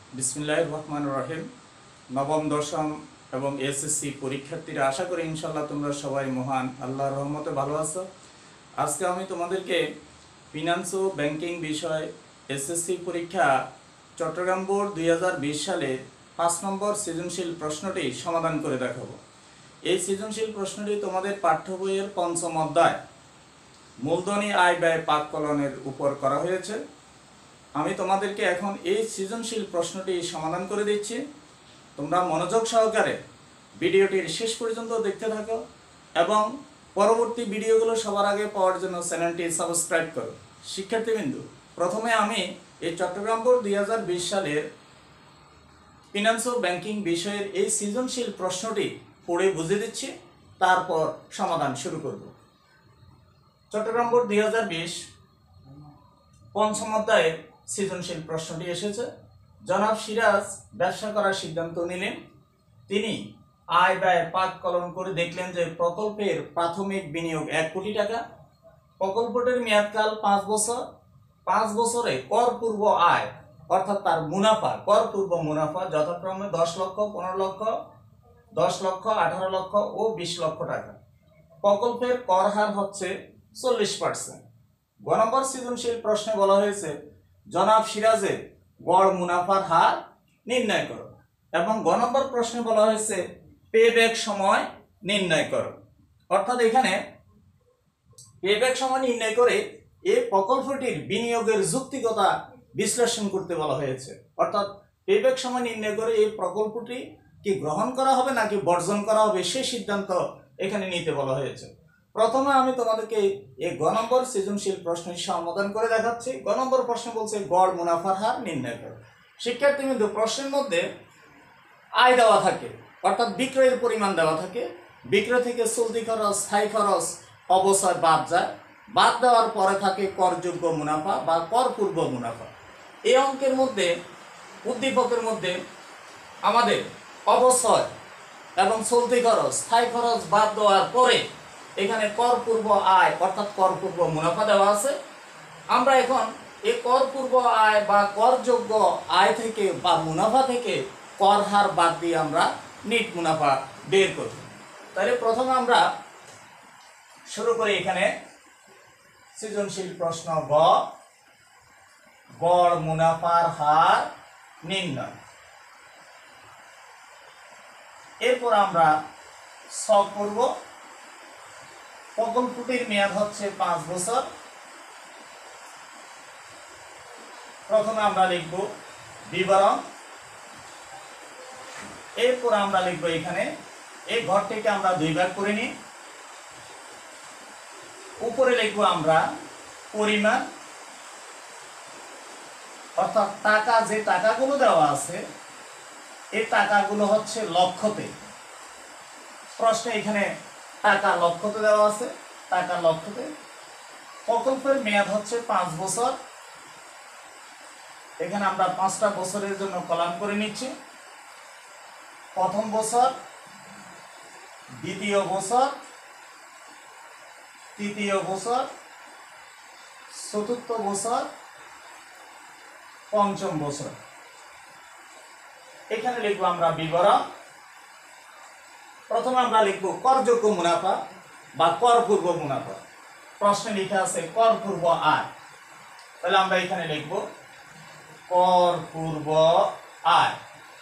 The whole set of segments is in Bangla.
বিসমিল্লাহির রহমানির রহিম। নবম দশম এবং এসএসসি পরীক্ষার্থীরা আশা করি ইনশাল্লাহ তোমরা সবাই মহান আল্লাহর রহমতে ভালো আছো। আজকে আমি তোমাদেরকে ফিনান্স ও ব্যাংকিং বিষয় এসএসসি পরীক্ষা চট্টগ্রাম বোর্ড 2020 সালের 5 নম্বর সৃজনশীল প্রশ্নটি সমাধান করে দেখাবো। এই সৃজনশীল প্রশ্নটি তোমাদের পাঠ্য বইয়ের 5ম অধ্যায় মূলধনী আয় ব্যয় পাককলনের উপর করা হয়েছে। আমি তোমাদেরকে এখন এই সৃজনশীল প্রশ্নটি সমাধান করে দিচ্ছি। তোমরা মনোযোগ সহকারে ভিডিওটির শেষ পর্যন্ত দেখতে থাকো এবং পরবর্তী ভিডিওগুলো সবার আগে পাওয়ার জন্য চ্যানেলটি সাবস্ক্রাইব করো। শিক্ষার্থীবৃন্দু, প্রথমে আমি এই চট্টগ্রাম বোর্ড 2020 সালের ফিনান্স ও ব্যাংকিং বিষয়ের এই সৃজনশীল প্রশ্নটি পড়ে বুঝে দিচ্ছি, তারপর সমাধান শুরু করব। চট্টগ্রাম বোর্ড 2020 5ম অধ্যায়ের সৃজনশীল প্রশ্নটি এসেছে। জনাব সিরাজ ব্যবসা করার সিদ্ধান্ত নিলেন। তিনি আয় ব্যয় পাককলন করে দেখলেন যে প্রকল্পের প্রাথমিক বিনিয়োগ 1 কোটি টাকা, প্রকল্পটির মেয়াদকাল 5 বছর, 5 বছরে কর পূর্ব আয় অর্থাৎ তার মুনাফা, কর পূর্ব মুনাফা যথাক্রমে 10 লক্ষ, 15 লক্ষ, 10 লক্ষ, 18 লক্ষ ও 20 লক্ষ টাকা। প্রকল্পের কর হার হচ্ছে 40%। গ নম্বর সৃজনশীল প্রশ্নে বলা হয়েছে জনাব সিরাজের গড় মুনাফার হার নির্ণয় করো এবং গ নম্বর প্রশ্নে বলা হয়েছে পেব্যাক সময় নির্ণয় করো। অর্থাৎ এখানে পেব্যাক সময় নির্ণয় করে এই প্রকল্পটির বিনিয়োগের যৌক্তিকতা বিশ্লেষণ করতে বলা হয়েছে। অর্থাৎ পেব্যাক সময় নির্ণয় করে এই প্রকল্পটি কি গ্রহণ করা হবে নাকি বর্জন করা হবে সেই সিদ্ধান্ত এখানে নিতে বলা হয়েছে। প্রথমে আমি তোমাদেরকে এই গ নম্বর সৃজনশীল প্রশ্নের সমাধান করে দেখাচ্ছি। গ নম্বর প্রশ্ন বলছে গড় মুনাফার হার নির্ণয় করো। শিক্ষার্থীবৃন্দ, প্রশ্নের মধ্যে আয় দেওয়া থাকে অর্থাৎ বিক্রয়ের পরিমাণ দেওয়া থাকে। বিক্রয় থেকে চলতি খরচ, স্থায়ী খরচ অবশ্যই বাদ যায়। বাদ দেওয়ার পরে থাকে করযোগ্য মুনাফা বা কর পূর্ব মুনাফা। এই অঙ্কের মধ্যে উদ্দীপকের মধ্যে আমাদের অবশ্যই এবং চলতি খরচ, স্থায়ী খরচ বাদ দেওয়ার পরে এখানে কর পূর্ব আয় অর্থাৎ কর পূর্ব মুনাফা দেওয়া আছে। আমরা এখন এই কর পূর্ব আয় বা করযোগ্য আয় থেকে বা মুনাফা থেকে কর হার বাদ দিয়ে আমরা নিট মুনাফা বের করব। তাহলে প্রথমে আমরা শুরু করি এখানে সৃজনশীল প্রশ্ন গ, গড় মুনাফার হার নির্ণয়। এরপর আমরা ছক করব। প্রকল্পটির মেয়াদ হচ্ছে 5 বছর। প্রথমে আমরা লিখব বিবরণ। এরপর আমরা লিখব এখানে এই ঘরটিকে আমরা 2 ভাগ করে নিই। উপরে লিখব আমরা পরিমাণ অর্থাৎ টাকা, যে টাকাগুলো দেওয়া আছে এই টাকাগুলো হচ্ছে লক্ষতে। প্রশ্নে এখানে টাকা লক্ষতে দেওয়া আছে, টাকা লক্ষতে। প্রকল্পের মেয়াদ হচ্ছে 5 বছর। এখানে আমরা 5টা বছরের জন্য কলাম করে নিচ্ছি। প্রথম বছর, দ্বিতীয় বছর, তৃতীয় বছর, চতুর্থ বছর, পঞ্চম বছর। এখানে লিখবো আমরা বিবরণ। প্রথমে আমরা লিখব করযোগ্য মুনাফা বা কর পূর্ব মুনাফা। প্রশ্নে লেখা আছে কর পূর্ব আয়। তাহলে আমরা এখানে লিখব কর পূর্ব আয়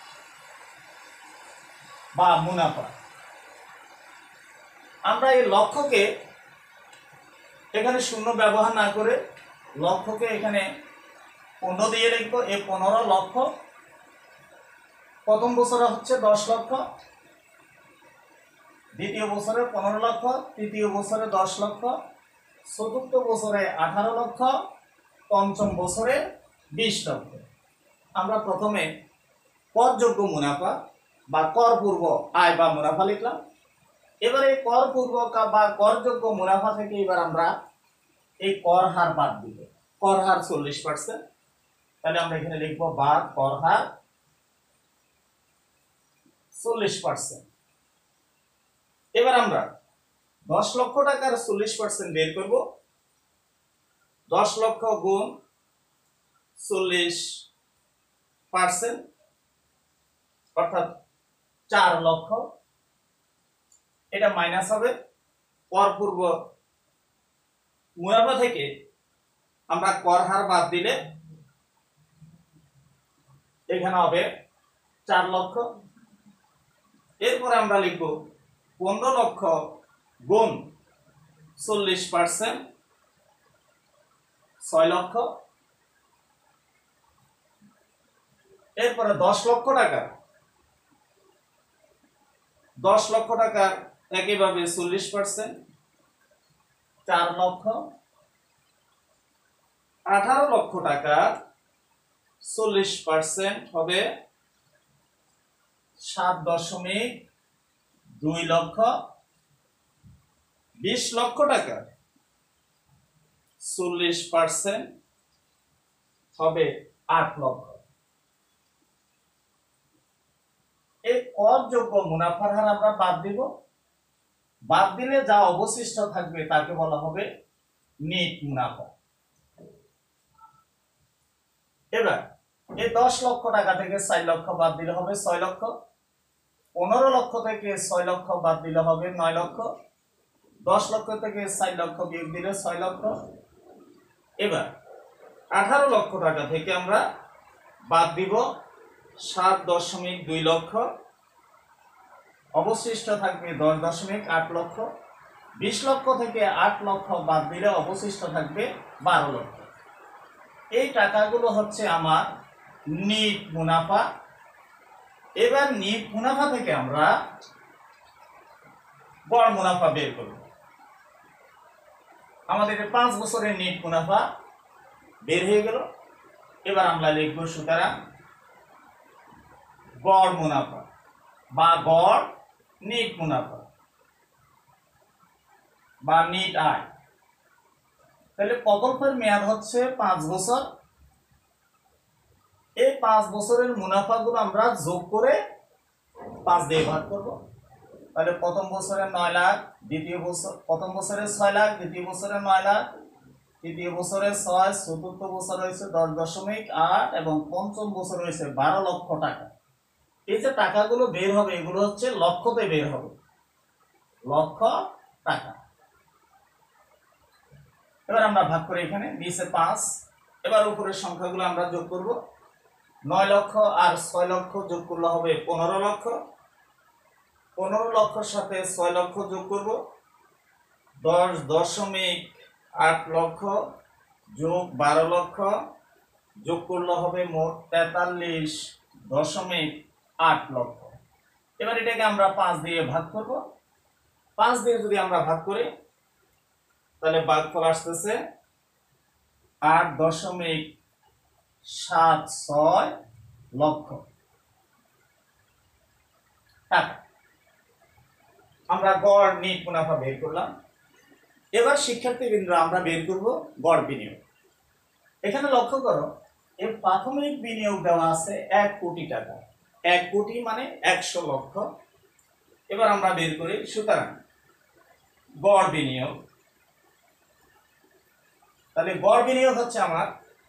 বা মুনাফা। আমরা এই লক্ষ্যকে এখানে শূন্য ব্যবহার না করে লক্ষ্যকে এখানে 15 দিয়ে লিখব। এই 15 লক্ষ। প্রথম বছরে হচ্ছে 10 লক্ষ, দ্বিতীয় বছরে 15 লক্ষ, তৃতীয় বছরে 10 লক্ষ, চতুর্থ বছরে 18 লক্ষ, পঞ্চম বছরে 20 লক্ষ। আমরা প্রথমে করযোগ্য মুনাফা বা কর পূর্ব আয় বা মুনাফা লিখলাম। এবারে কর পূর্ব বা করযোগ্য মুনাফা থেকে এবার আমরা এই কর হার বাদ দিব। কর হার 40%। তাহলে আমরা এখানে লিখব বাদ কর হার 40%। এবার আমরা 10 লক্ষ টাকার 40% বের করব। 10 লক্ষ গুণ 40% অর্থাৎ 4 লক্ষ, এটা মাইনাস হবে কর পূর্ব মুনাফা থেকে আমরা কর হার বাদ দিলে এখানে হবে 4 লক্ষ। এরপরে আমরা লিখব 15 লক্ষ গুণ 40%, 6 লক্ষ। এরপরে 10 লক্ষ টাকা, 10 লক্ষ টাকার একইভাবে 40%, 4 লক্ষ। 18 লক্ষ টাকা 40% হবে 7.2 লক্ষ। 20 লক্ষ টাকা 40% হবে 8 লক্ষ। এই করযোগ্য মুনাফার হার আমরা বাদ দিব, বাদ দিলে যা অবশিষ্ট থাকবে তাকে বলা হবে নেট মুনাফা। এবার এই 10 লক্ষ টাকা থেকে 4 লক্ষ বাদ দিলে হবে 6 লক্ষ। 15 লক্ষ থেকে 6 লক্ষ বাদ দিলে হবে 9 লক্ষ। 10 লক্ষ থেকে 4 লক্ষ বিয়োগ দিলে 6 লক্ষ। এবার 18 লক্ষ টাকা থেকে আমরা বাদ দিব 7.2 লক্ষ, অবশিষ্ট থাকবে 10.8 লক্ষ। 20 লক্ষ থেকে 8 লক্ষ বাদ দিলে অবশিষ্ট থাকবে 12 লক্ষ। এই টাকাগুলো হচ্ছে আমার নিট মুনাফা। এবার নিট মুনাফা থেকে আমরা গড় মুনাফা বের করব। আমাদের 5 বছরের নিট মুনাফা বের হয়ে গেল। এবার আমরা লিখব সুতরাং গড় মুনাফা বা গড় নিট মুনাফা বা নিট আয়। তাহলে প্রকল্পের মেয়াদ হচ্ছে 5 বছর। এই 5 বছরের মুনাফাগুলো আমরা যোগ করে 5 দিয়ে ভাগ করব। তাহলে প্রথম বছরে 9 লাখ, দ্বিতীয় বছর প্রথম বছরে 6 লাখ, দ্বিতীয় বছরে 9 লাখ, তৃতীয় বছরে 6, চতুর্থ বছর হয়েছে 10.8 এবং পঞ্চম বছর হয়েছে 12 লক্ষ টাকা। এই যে টাকাগুলো বের হবে এগুলো হচ্ছে লক্ষতে বের হবে, লক্ষ টাকা। এবার আমরা ভাগ করে এখানে নিচে 5, এবার উপরের সংখ্যাগুলো আমরা যোগ করব। 9 লক্ষ আর 6 লক্ষ যোগ করলে হবে 15 লক্ষ। 15 লক্ষের সাথে 6 লক্ষ যোগ করব, 10.8 লক্ষ যোগ 12 লক্ষ যোগ করলে হবে মোট 43.8 লক্ষ। এবার এটাকে আমরা 5 দিয়ে ভাগ করব। 5 দিয়ে যদি আমরা ভাগ করি তাহলে ভাগফল আসতেছে 8.76 লক্ষ টাকা। আমরা গড় নিট মুনাফা বের করলাম। এবার শিক্ষার্থীবৃন্দ আমরা বের করব গড় বিনিয়োগ। এখানে লক্ষ্য করো এর প্রাথমিক বিনিয়োগ দেওয়া আছে 1 কোটি টাকা। 1 কোটি মানে 100 লক্ষ। এবার আমরা বের করি সুতরাং গড় বিনিয়োগ। তাহলে গড় বিনিয়োগ হচ্ছে আমার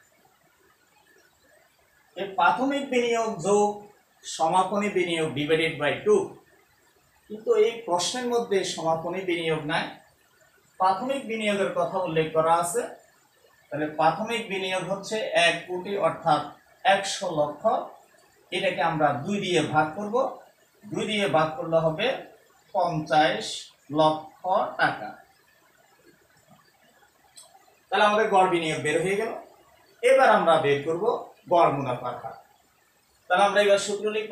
এই প্রাথমিক বিনিয়োগ যোগ সমাপনী বিনিয়োগ ডিভাইডেড বাই 2। কিন্তু এই প্রশ্নের মধ্যে সমাপনী বিনিয়োগ নাই, প্রাথমিক বিনিয়োগের কথা উল্লেখ করা আছে। তাহলে প্রাথমিক বিনিয়োগ হচ্ছে 1 কোটি অর্থাৎ 100 লক্ষ। এটাকে আমরা 2 দিয়ে ভাগ করব। 2 দিয়ে ভাগ করলে হবে 50 লক্ষ টাকা। তাহলে আমাদের গড় বিনিয়োগ বের হয়ে গেল। এবার আমরা বের করব গড় মুনাফার হার। তাহলে আমরা এবার সূত্র লিখব।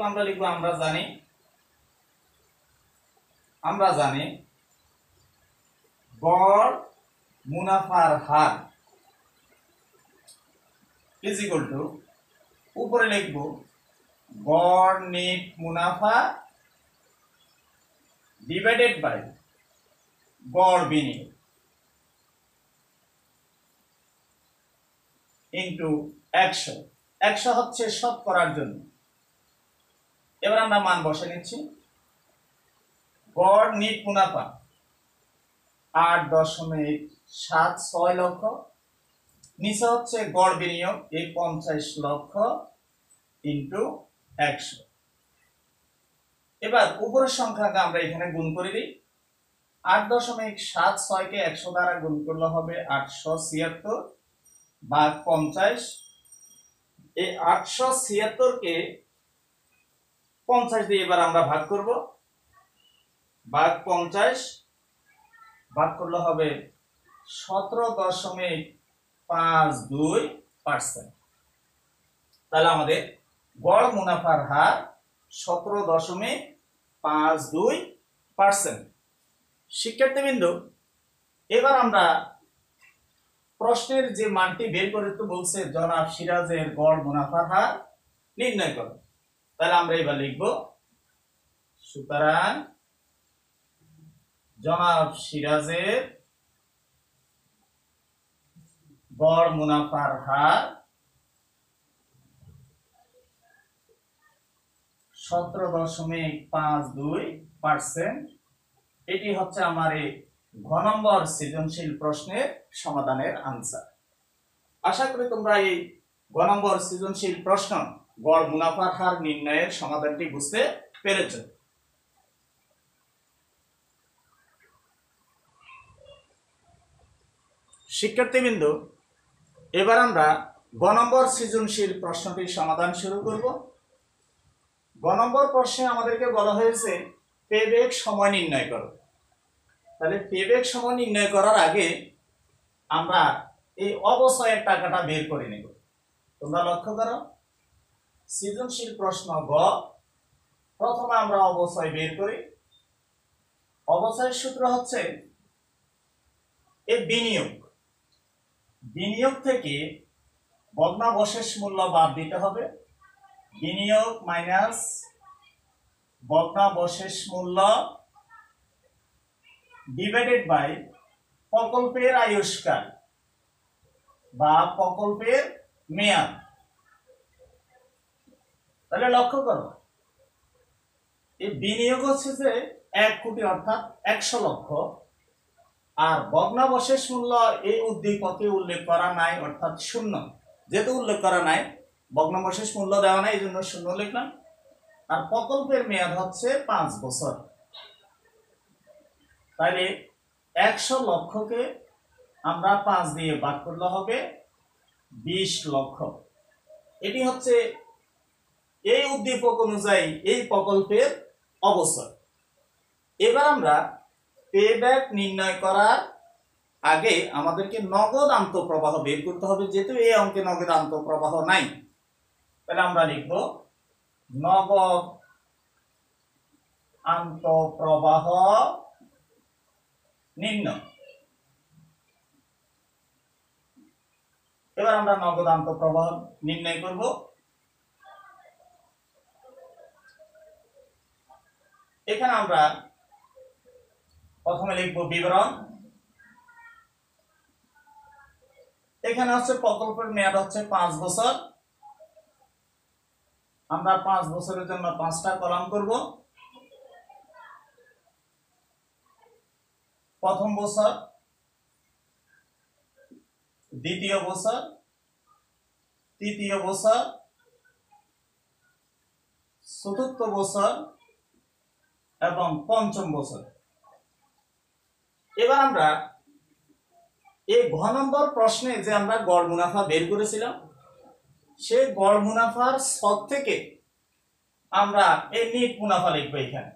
আমরা জানি গড় মুনাফার হার ইজ ইকুয়াল টু, উপরে লিখব গড় নিট মুনাফা ডিভাইডেড বাই গড় বিনিয়োগ ইনটু 100। 100 হচ্ছে শতকরার জন্য। এবার আমরা মান বসে নিচ্ছি। গড় নিট মুনাফা 8.76 লক্ষ, নিচে হচ্ছে গড় বিনিয়োগ এই 50 লক্ষ ইনটু 100। এবার উপরের সংখ্যাকে আমরা এখানে গুণ করে দিই। 8.76 কে 100 দ্বারা গুণ করলে হবে 876 ভাগ 50। এই 876 কে 50 দিয়ে এবার আমরা ভাগ করব। ভাগ 50 ভাগ করলে হবে 17.52%। তাহলে আমাদের গড় মুনাফার হার 17.52%। শিক্ষার্থীবৃন্দ, এবার আমরা প্রশ্নের যে মানটি বের করতে বলছে জনাব সিরাজের গড় মুনাফার হার নির্ণয় করো। তাহলে আমরা এবার লিখব, সুতরাং জনাব সিরাজের গড় মুনাফার হার 17.52%। এটি হচ্ছে আমার এই ঘ নম্বর সৃজনশীল প্রশ্নের সমাধানের আনসার। আশা করি তোমরা এই ঘ নম্বর সৃজনশীল প্রশ্ন গড় মুনাফার হার নির্ণয়ের সমাধানটি বুঝতে পেরেছ। শিক্ষার্থীবৃন্দ, এবার আমরা গ নম্বর সৃজনশীল প্রশ্নটির সমাধান শুরু করব। গ নম্বর প্রশ্নে আমাদেরকে বলা হয়েছে পেব্যাক সময় নির্ণয় করো। তাহলে পেব্যাক সময় নির্ণয় করার আগে আমরা এই অবচয়ের টাকাটা বের করে নেব। তোমরা লক্ষ্য করো, সৃজনশীল প্রশ্ন গ, প্রথমে আমরা অবচয় বের করি। অবচয়ের সূত্র হচ্ছে এই বিনিয়োগ। বিনিয়োগ থেকে ভগ্নাবশেষ মূল্য বাদ দিতে হবে। বিনিয়োগ মাইনাস ভগ্নাবশেষ মূল্য ডিভাইডেড বাই প্রকল্পের আয়ুষ্কাল বা প্রকল্পের মেয়াদ। তাহলে লক্ষ্য করো, এই বিনিয়োগ হচ্ছে যে 1 কোটি অর্থাৎ 100 লক্ষ, আর ভগ্নাবশেষ মূল্য এই উদ্দীপকে উল্লেখ করা নাই অর্থাৎ 0। যেহেতু উল্লেখ করা নাই, ভগ্নাবশেষ মূল্য দেওয়া নাই, এই জন্য 0 লিখলাম। আর প্রকল্পের মেয়াদ হচ্ছে 5 বছর। তাহলে 100 লক্ষকে আমরা 5 দিয়ে ভাগ করলে হবে 20 লক্ষ। এটি হচ্ছে এই উদ্দীপক অনুযায়ী এই প্রকল্পের অবচয়। এবার আমরা পেব্যাক নির্ণয় করার আগে আমাদেরকে নগদ আন্তঃপ্রবাহ বের করতে হবে। যেহেতু এই অঙ্কে নগদ আন্তঃপ্রবাহ নাই, তাহলে আমরা লিখব নগদ আন্তঃপ্রবাহ নির্ণয়। এবার আমরা নগদ আন্তঃপ্রবাহ নির্ণয় করব। এখানে আমরা প্রথমে লিখব বিবরণ। এখানে হচ্ছে প্রকল্পের মেয়াদ হচ্ছে 5 বছর। আমরা 5 বছরের জন্য 5টা কলাম করব। প্রথম বছর, দ্বিতীয় বছর, তৃতীয় বছর, চতুর্থ বছর এবং পঞ্চম বছর। এবার আমরা এই ঘ নম্বর প্রশ্নে যে আমরা গড় মুনাফা বের করেছিলাম, সেই গড় মুনাফার ছক থেকে আমরা এই নিট মুনাফা লিখব এখানে।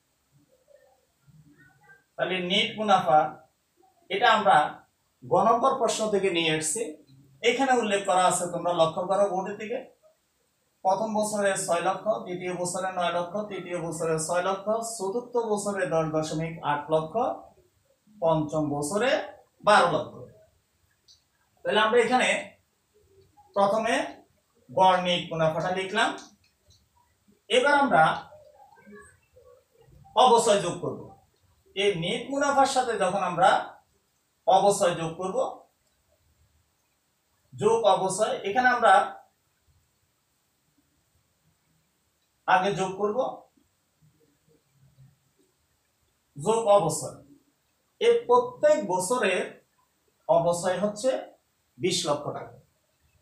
তাহলে নিট মুনাফা এটা আমরা গ নম্বর প্রশ্ন থেকে নিয়ে এসেছি। এখানে উল্লেখ করা আছে, তোমরা লক্ষ্য করো বোর্ডের দিকে। প্রথম বছরে 6 লক্ষ, দ্বিতীয় বছরে 9 লক্ষ, তৃতীয় বছরে 6 লক্ষ, চতুর্থ বছরে 10.8 লক্ষ, পঞ্চম বছরে 12 লক্ষ। তাহলে আমরা এখানে প্রথমে গড় নিট মুনাফাটা লিখলাম। এবার আমরা অবচয় যোগ করব। এই নিট মুনাফার সাথে যখন আমরা অবচয় যোগ করব, যোগ অবচয়, এখানে আমরা আগে যোগ করব যোগ অবচয়। এই প্রত্যেক বছরের অবচয় হচ্ছে 20 লক্ষ টাকা।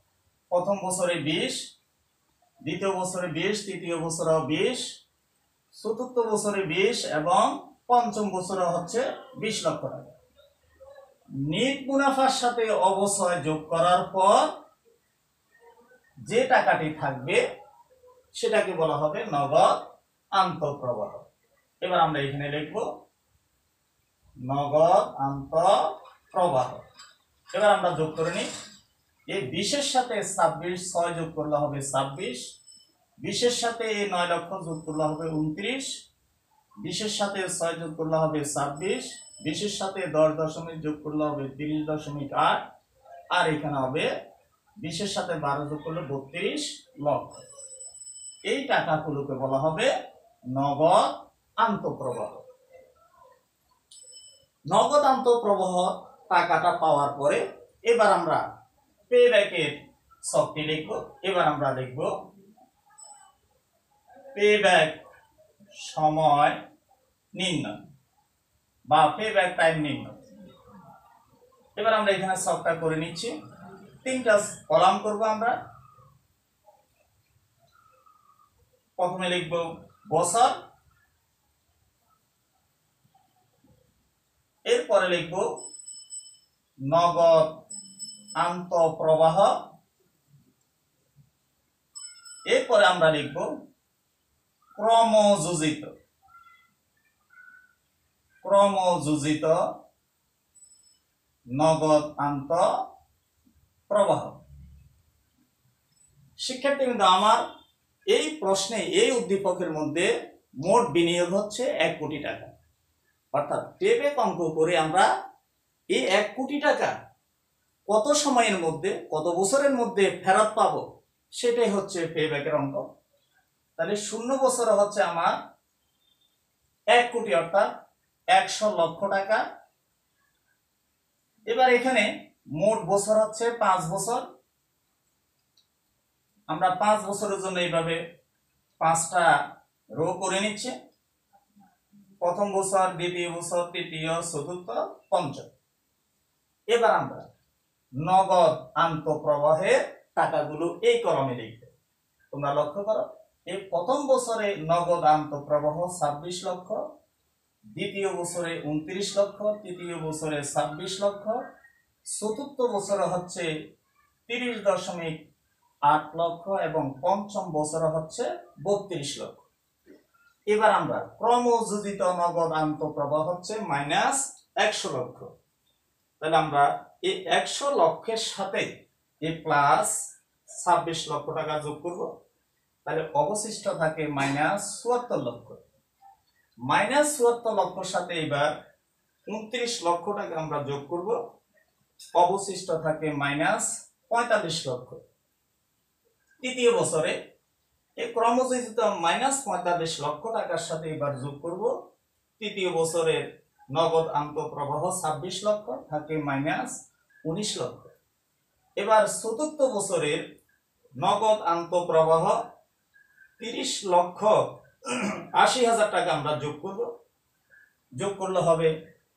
প্রথম বছরে 20, দ্বিতীয় বছরে 20, তৃতীয় বছরে 20, চতুর্থ বছরে 20 এবং পঞ্চম বছরে হচ্ছে 20 লক্ষ টাকা। নিট মুনাফার সাথে অবচয় যোগ করার পর যে টাকাটি থাকবে সেটাকে বলা হবে নগদ আন্তঃপ্রবাহ। এবার আমরা এখানে লিখব নগদ আন্তঃপ্রবাহ। এবার আমরা যোগ করে নিই। এই 20 এর সাথে 26 6 যোগ করলে হবে 26, 20 এর সাথে এই 9 লক্ষ যোগ করলে হবে 29, 20 এর সাথে 6 যোগ করলে হবে 26, 20 এর সাথে 10 দশমিক যোগ করলে হবে 30.8, আর এখানে হবে 20 এর সাথে 12 যোগ করলে 32 লক্ষ। এই টাকাগুলোকে বলা হবে নগদ আন্তঃপ্রবাহ। নগদ আন্তঃপ্রবাহ টাকাটা পাওয়ার পরে এবার আমরা পেব্যাকের শর্তটি লিখব। এবার আমরা লিখব পেব্যাক সময় নির্ণয় বা পেব্যাক টাইম নির্ণয়। এবার আমরা এখানে শর্তটা করে নিচ্ছি। 3টা কলাম করব আমরা। প্রথমে লিখব বছর, এরপরে লিখব নগদ আন্তঃপ্রবাহ, এরপরে আমরা লিখব ক্রমযোজিত নগদ আন্তঃপ্রবাহ। শিক্ষার্থীবৃন্দ, আমার এই প্রশ্নে এই উদ্দীপকের মধ্যে মোট বিনিয়োগ হচ্ছে 1 কোটি টাকা। অর্থাৎ পেব্যাক অঙ্ক করে আমরা এই 1 কোটি টাকা কত সময়ের মধ্যে, কত বছরের মধ্যে ফেরত পাবো সেটাই হচ্ছে পেব্যাকের অঙ্ক। তাহলে 0 বছরে হচ্ছে আমার 1 কোটি অর্থাৎ 100 লক্ষ টাকা। এবার এখানে মোট বছর হচ্ছে 5 বছর। আমরা 5 বছরের জন্য এইভাবে 5টা রো করে নিচ্ছি। প্রথম বছর, দ্বিতীয় বছর, তৃতীয়, চতুর্থ, পঞ্চম। এবার আমরা নগদ আন্তঃপ্রবাহের টাকাগুলো এই কলমে লিখবে। তোমরা লক্ষ্য করো, এই প্রথম বছরে নগদ আন্তঃপ্রবাহ 26 লক্ষ, দ্বিতীয় বছরে 29 লক্ষ, তৃতীয় বছরে 26 লক্ষ, চতুর্থ বছরে হচ্ছে 30.8 লক্ষ এবং পঞ্চম বছরে হচ্ছে 32 লক্ষ। এবার আমরা ক্রমযোজিত নগদ আন্তঃপ্রবাহ হচ্ছে -100 লক্ষ। তাহলে আমরা এই 100 লক্ষের সাথে এই প্লাস 26 লক্ষ টাকা যোগ করব। তাহলে অবশিষ্ট থাকে -74 লক্ষ। -74 লক্ষের সাথে এবার 29 লক্ষ টাকা আমরা যোগ করব। অবশিষ্ট থাকে -45 লক্ষ। তৃতীয় বছরে এই ক্রমযোজিত -45 লক্ষ টাকার সাথে এবার যোগ করব তৃতীয় বছরের নগদ আন্তঃপ্রবাহ 26 লক্ষ, থাকে -19 লক্ষ। এবার চতুর্থ বছরের নগদ আন্তঃপ্রবাহ 30,80,000 টাকা আমরা যোগ করব। যোগ করলে হবে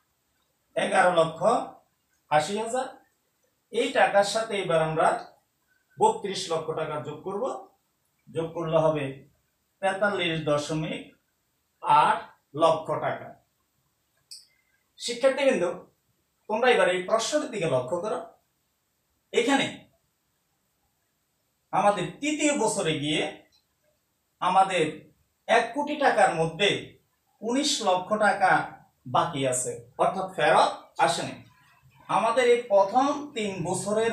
11,80,000। এই টাকার সাথে এবার আমরা 32 লক্ষ টাকা যোগ করব। যোগ করলে হবে 43.8 লক্ষ টাকা। শিক্ষার্থীবৃন্দ, তোমরা এবার এই প্রশ্নটির দিকে লক্ষ্য করো। এখানে আমাদের তৃতীয় বছরে গিয়ে আমাদের 1 কোটি টাকার মধ্যে 19 লক্ষ টাকা বাকি আছে, অর্থাৎ ফেরত আসেনি। আমাদের এই প্রথম 3 বছরের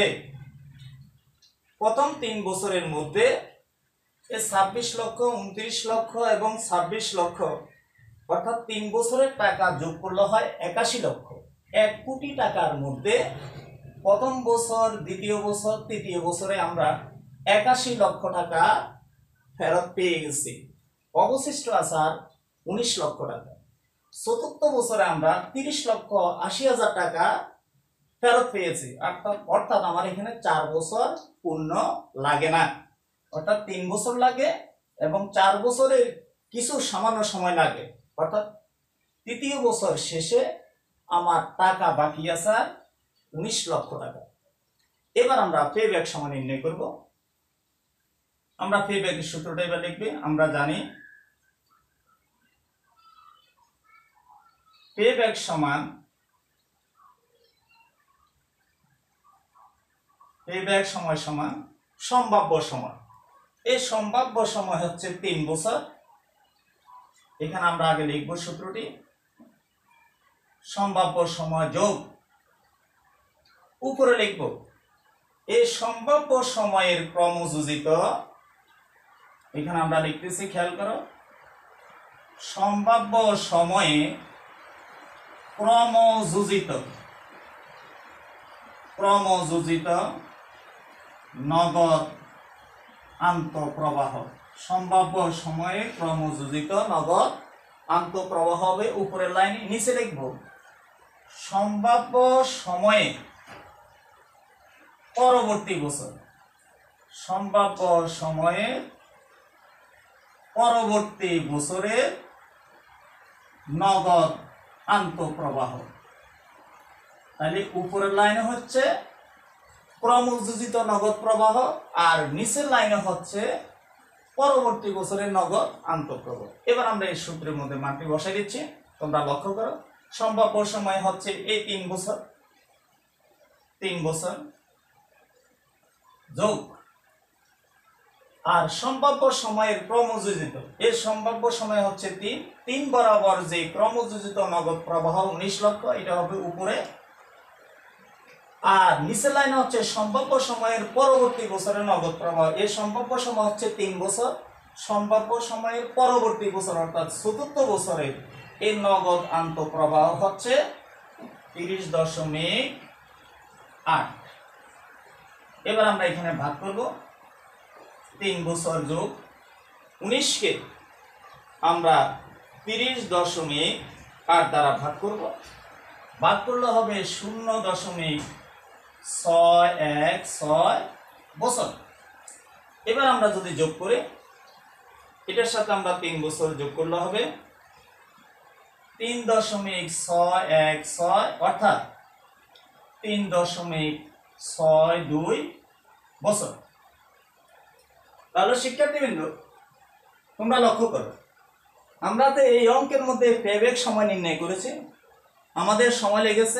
মধ্যে এই 26 লক্ষ, 29 লক্ষ এবং 26 লক্ষ, অর্থাৎ 3 বছরের টাকা যোগ করলে হয় 81 লক্ষ। 1 কোটি টাকার মধ্যে প্রথম বছর, দ্বিতীয় বছর, তৃতীয় বছরে আমরা 81 লক্ষ টাকা ফেরত পেয়ে গেছি। অবশিষ্ট আছে 19 লক্ষ টাকা। চতুর্থ বছরে আমরা 30,80,000 টাকা ফেরত পেয়েছি। অর্থাৎ আমার এখানে 4 বছর পূর্ণ লাগে না, অর্থাৎ 3 বছর লাগে এবং 4 বছরের কিছু সামান্য সময় লাগে। অর্থাৎ তৃতীয় বছর শেষে আমার টাকা বাকি আছে 19 লক্ষ টাকা। এবার আমরা পেব্যাক সময় নির্ণয় করব। আমরা পেব্যাকের সূত্রটা এবার লিখবে। আমরা জানি পেব্যাক সমান পেব্যাক সময় সমান সম্ভাব্য সময়। এই সম্ভাব্য সময় হচ্ছে 3 বছর। এখানে আমরা আগে লিখব সূত্রটি, সম্ভাব্য সময় যোগ উপরে লিখব এই সম্ভাব্য সময়ের ক্রমযোজিত, এখানে আমরা লিখতেছি, খেয়াল করো, সম্ভাব্য সময়ে ক্রমযোজিত নগদ আন্তঃপ্রবাহ। সম্ভাব্য সময়ে ক্রমযোজিত নগদ আন্তঃপ্রবাহ হবে উপরের লাইনে। নিচে লিখব সম্ভাব্য সময়ে পরবর্তী বছর, সম্ভাব্য সময়ে পরবর্তী বছরে নগদ আন্তঃপ্রবাহ। তাহলে উপরের লাইনে হচ্ছে ক্রমযোজিত নগদ প্রবাহ আর নিচের লাইনে হচ্ছে পরবর্তী বছরের নগদ আন্তঃপ্রবাহ। এবার আমরা এই সূত্রের মধ্যে মানটি বসাই দিচ্ছি, তোমরা লক্ষ্য করো। সম্ভাব্য সময় হচ্ছে এই 3 বছর, 3 বছর যোগ আর সম্ভাব্য সময়ের ক্রমযোজিত, এর সম্ভাব্য সময় হচ্ছে 3 বরাবর যে ক্রমযোজিত নগদ প্রবাহ 19 লক্ষ, এটা হবে উপরে। আর নিচের লাইনে হচ্ছে সম্ভাব্য সময়ের পরবর্তী বছরের নগদ প্রবাহ। এর সম্ভাব্য সময় হচ্ছে 3 বছর, সম্ভাব্য সময়ের পরবর্তী বছর অর্থাৎ চতুর্থ বছরের এর নগদ আন্তঃপ্রবাহ হচ্ছে 30.8। এবার আমরা এখানে ভাগ করব 3 বছর যোগ 19কে আমরা 30.8 দ্বারা ভাগ করব। ভাগ করলে হবে 0.616 বছর। এবার আমরা যদি যোগ করি, এটার সাথে আমরা 3 বছর যোগ করলে হবে 3.616 অর্থাৎ 3.62 বছর। তাহলে শিক্ষার্থীবৃন্দ, তোমরা লক্ষ্য করো, আমরা তো এই অঙ্কের মধ্যে পেব্যাক সময় নির্ণয় করেছি। আমাদের সময় লেগেছে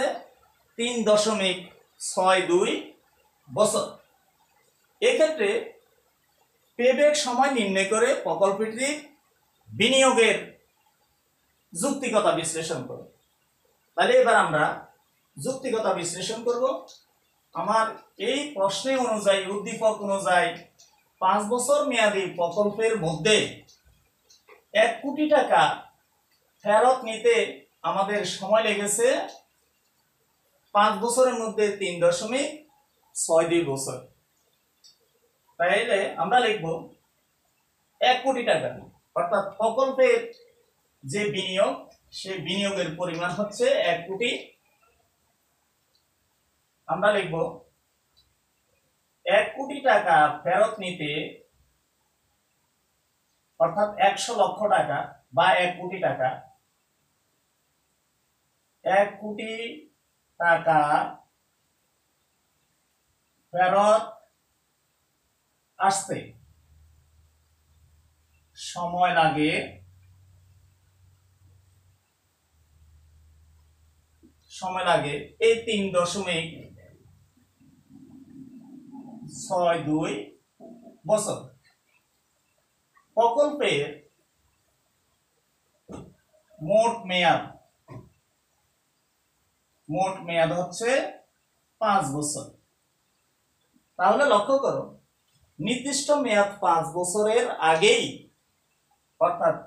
3.62 বছর। এক্ষেত্রে পেব্যাক সময় নির্ণয় করে প্রকল্পটি বিনিয়োগের যুক্তিকতা বিশ্লেষণ করব। তাহলে এবার আমরা যুক্তিকতা বিশ্লেষণ করব। আমার এই প্রশ্নে অনুযায়ী, উদ্দীপক অনুযায়ী 5 বছর মেয়াদী প্রকল্পের মধ্যে 1 কোটি টাকা ফেরত নিতে আমাদের সময় লেগেছে 5 বছরের মধ্যে 3.62 বছর। তাইলে আমরা লিখব 1 কোটি টাকা, অর্থাৎ প্রকল্পের যে বিনিয়োগ, সেই বিনিয়োগের পরিমাণ হচ্ছে 1 কোটি। আমরা লিখব 1 কোটি টাকা ফেরত নিতে, অর্থাৎ 100 লক্ষ টাকা বা 1 কোটি টাকা, 1 কোটি টাকা ফেরত আসতে সময় লাগে এই 3.62 বছর। প্রকল্পের মোট মেয়াদ হচ্ছে 5 বছর। তাহলে লক্ষ্য করো, নির্দিষ্ট মেয়াদ 5 বছরের আগেই, অর্থাৎ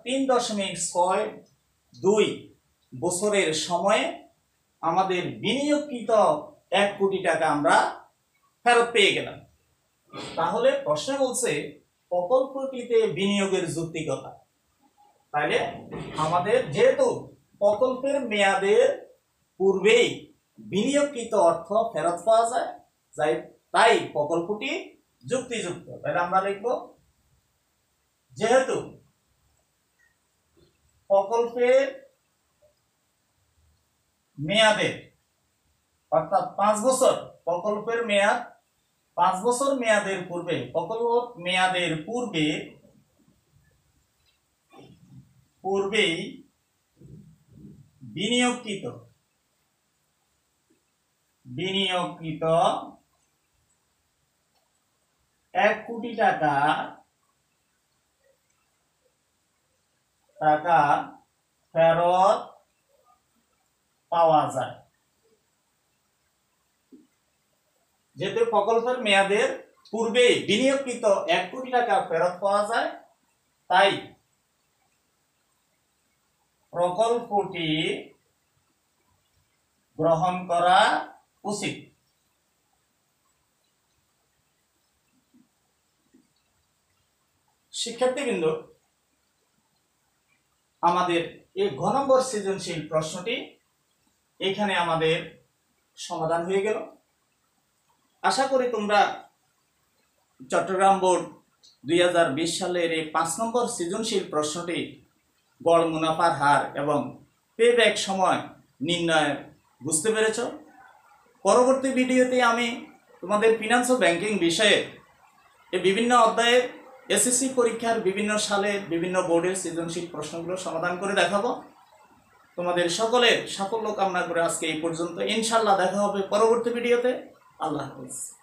3.62 বছরের সময়ে আমাদের বিনিয়োগকৃত 1 কোটি টাকা আমরা ফেরত পেয়ে গেলাম। তাহলে প্রশ্ন বলছে প্রকল্পটিতে বিনিয়োগের যৌক্তিকতা। তাইলে আমাদের যেহেতু প্রকল্পের মেয়াদের পূর্বেই বিনিয়োগকৃত অর্থ ফেরত পাওয়া যায়, তাই প্রকল্পটি যুক্তিযুক্ত। তাহলে আমরা লিখব যেহেতু প্রকল্পের মেয়াদের, অর্থাৎ 5 বছর, প্রকল্পের মেয়াদ 5 বছর মেয়াদের পূর্বে, প্রকল্প মেয়াদের পূর্বেই বিনিয়োগকৃত বিনিয়োগকৃত 1 কোটি টাকা ফেরত পাওয়া যায়। যেহেতু প্রকল্পের মেয়াদের পূর্বে বিনিয়োগকৃত 1 কোটি টাকা ফেরত পাওয়া যায়, তাই প্রকল্পটি গ্রহণ করা উচিত। শিক্ষার্থীবৃন্দ, আমাদের এই ঘ নম্বর সৃজনশীল প্রশ্নটি এখানে আমাদের সমাধান হয়ে গেল। আশা করি তোমরা চট্টগ্রাম বোর্ড 2020 সালের এই 5 নম্বর সৃজনশীল প্রশ্নটি গড় মুনাফার হার এবং পেব্যাক সময় নির্ণয় বুঝতে পেরেছ। পরবর্তী ভিডিওতে আমি তোমাদের ফিনান্স ও ব্যাংকিং বিষয়ে এই বিভিন্ন অধ্যায়ের এসএসসি পরীক্ষার বিভিন্ন সালের বিভিন্ন বোর্ডের সৃজনশীল প্রশ্নগুলো সমাধান করে দেখাবো। তোমাদের সকলের সাফল্য কামনা করে আজকে এই পর্যন্ত। ইনশাআল্লাহ দেখা হবে পরবর্তী ভিডিওতে। আল্লাহ হাফেজ।